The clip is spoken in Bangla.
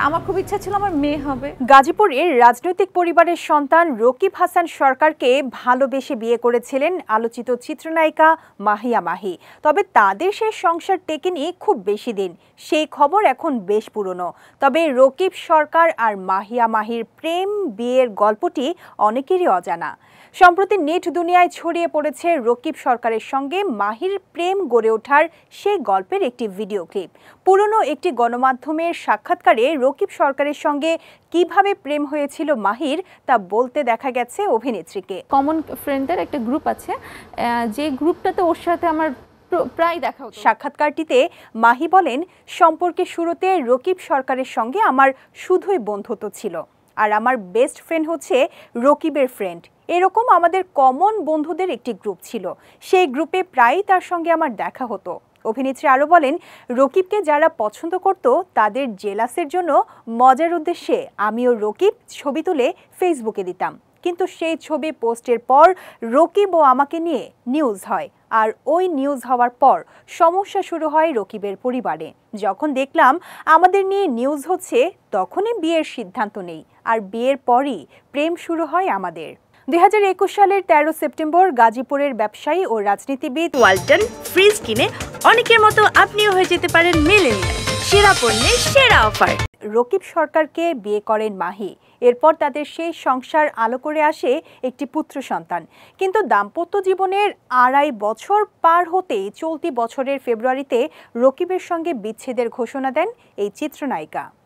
আমার খুব ইচ্ছা ছিল আমার মেয়ে হবে। গাজীপুরের রাজনৈতিক পরিবারের সন্তান রকিব হাসান সরকারকে ভালোবেসে বিয়ে করেছিলেন আলোচিত চিত্রনায়িকা মাহিয়া মাহি। তবে তাদের সেই সংসার টেকেনি খুব বেশি দিন, সেই খবর এখন বেশ পুরনো। তবে রকিব সরকার আর মাহিয়া মাহির প্রেম বিয়ের গল্পটি অনেকেরই অজানা। সম্প্রতি নেট দুনিয়ায় ছড়িয়ে পড়েছে রকিব সরকারের সঙ্গে মাহির প্রেম গড়ে ওঠার সেই গল্পের একটি ভিডিও ক্লিপ। পুরনো একটি গণমাধ্যমের সাক্ষাৎকারে রকিব সরকারের সঙ্গে কিভাবে প্রেম হয়েছিল মাহির তা বলতে দেখা গেছে অভিনেত্রীকে। কমন ফ্রেন্ডের একটা গ্রুপ আছে, যে গ্রুপটাতে ওর সাথে আমার প্রায় দেখা হতো। সাক্ষাৎকারটিতে মাহি বলেন, সম্পর্কের শুরুতে রকিব সরকারের সঙ্গে আমার শুধুই বন্ধুত্ব ছিল, আর আমার বেস্ট ফ্রেন্ড হচ্ছে রকিবের ফ্রেন্ড। এরকম আমাদের কমন বন্ধুদের একটি গ্রুপ ছিল, সেই গ্রুপে প্রায়ই তার সঙ্গে আমার দেখা হতো। অভিনেত্রী আরও বলেন, রকিবকে যারা পছন্দ করত তাদের জেলাসের জন্য মজার উদ্দেশ্যে আমিও রকিব ছবি তুলে ফেসবুকে দিতাম, কিন্তু সেই ছবি পোস্টের পর রকিব ও আমাকে নিয়ে নিউজ হয়, আর ওই নিউজ হওয়ার পর সমস্যা শুরু হয় রকিবের পরিবারে। যখন দেখলাম আমাদের নিয়ে নিউজ হচ্ছে, তখনই বিয়ের সিদ্ধান্ত নেই, আর বিয়ের পরই প্রেম শুরু হয় আমাদের। 2021 সালের 13 সেপ্টেম্বর গাজীপুরের ব্যবসায়ী ও রাজনীতিবিদ ওয়ালটন ফ্রিজ কিনে অনেকের মতো আপনিও হয়ে যেতে পারেন মিলেনিয়াল। সেরা পণ্যের সেরা অফার। রকিব সরকারকে বিয়ে করেন মাহি। এরপর তাদের সেই সংসার আলো করে আসে একটি পুত্র সন্তান। কিন্তু দাম্পত্য জীবনের 2.5 বছর পার হতেই চলতি বছরের ফেব্রুয়ারিতে রকিবের সঙ্গে বিচ্ছেদের ঘোষণা দেন এই চিত্রনায়িকা।